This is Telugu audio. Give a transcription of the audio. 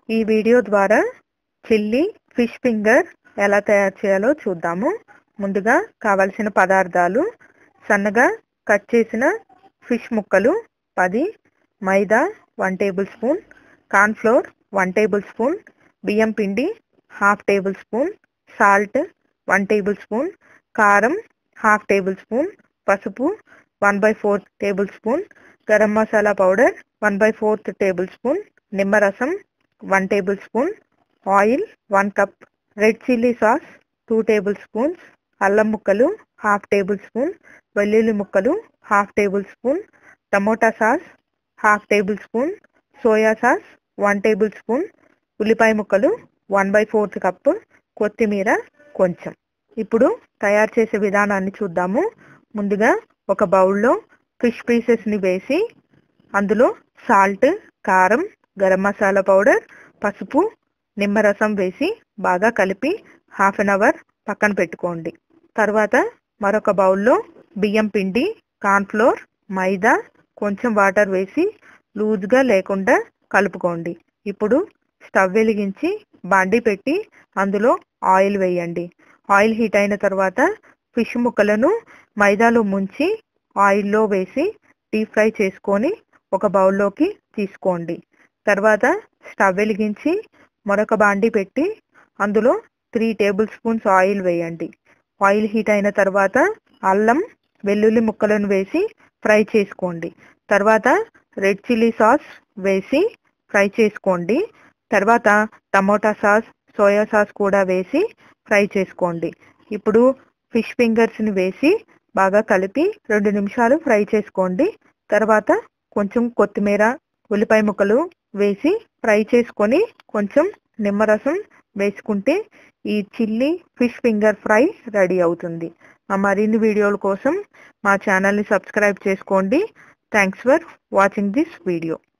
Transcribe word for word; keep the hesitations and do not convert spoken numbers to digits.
ఈ వీడియో ద్వారా చిల్లీ ఫిష్ ఫింగర్ ఎలా తయారు చేయాలో చూద్దాము. ముందుగా కావాల్సిన పదార్థాలు: సన్నగా కట్ చేసిన ఫిష్ ముక్కలు పది, maida one tablespoon, corn flour one tablespoon, బియ్యం పిండి half tablespoon, salt one tablespoon, కారం హాఫ్ టేబుల్ స్పూన్, పసుపు one by fourth tablespoon, garam masala powder one by fourth tablespoon, నిమ్మరసం one tablespoon, oil one cup, red chilli sauce two tablespoons, అల్లం ముక్కలు హాఫ్ టేబుల్ స్పూన్, వెల్లుల్లి ముక్కలు half tablespoon, tomato sauce half tablespoon, soya sauce one tablespoon, ఉల్లిపాయ ముక్కలు వన్ బై ఫోర్త్ కప్పు, కొత్తిమీర కొంచెం. ఇప్పుడు తయారు చేసే విధానాన్ని చూద్దాము. ముందుగా ఒక బౌల్లో ఫిష్ పీసెస్ని వేసి అందులో సాల్ట్, కారం, గరం మసాలా పౌడర్, పసుపు, నిమ్మరసం వేసి బాగా కలిపి హాఫ్ అన్ అవర్ పక్కన పెట్టుకోండి. తర్వాత మరొక బౌల్లో బియ్యం పిండి, కార్న్ ఫ్లోర్, మైదా, కొంచెం వాటర్ వేసి లూజ్గా లేకుండా కలుపుకోండి. ఇప్పుడు స్టవ్ వెలిగించి బాండీ పెట్టి అందులో ఆయిల్ వేయండి. ఆయిల్ హీట్ అయిన తర్వాత ఫిష్ ముక్కలను మైదాలో ముంచి ఆయిల్లో వేసి డీప్ ఫ్రై చేసుకొని ఒక బౌల్లోకి తీసుకోండి. తర్వాత స్టవ్ వెలిగించి మరొక బాండీ పెట్టి అందులో త్రీ టేబుల్ స్పూన్స్ ఆయిల్ వేయండి. ఆయిల్ హీట్ అయిన తర్వాత అల్లం, వెల్లుల్లి ముక్కలను వేసి ఫ్రై చేసుకోండి. తర్వాత రెడ్ చిల్లీ సాస్ వేసి ఫ్రై చేసుకోండి. తర్వాత టమోటా సాస్, సోయా సాస్ కూడా వేసి ఫ్రై చేసుకోండి. ఇప్పుడు ఫిష్ ఫింగర్స్ని వేసి బాగా కలిపి రెండు నిమిషాలు ఫ్రై చేసుకోండి. తర్వాత కొంచెం కొత్తిమీర, ఉల్లిపాయ ముక్కలు వేసి ఫ్రై చేసుకొని కొంచెం నిమ్మరసం వేసుకుంటే ఈ chilli fish finger fry ready అవుతుంది. మా మరిన్ని వీడియోల కోసం మా ఛానల్ని సబ్స్క్రైబ్ చేసుకోండి. Thanks for watching this video.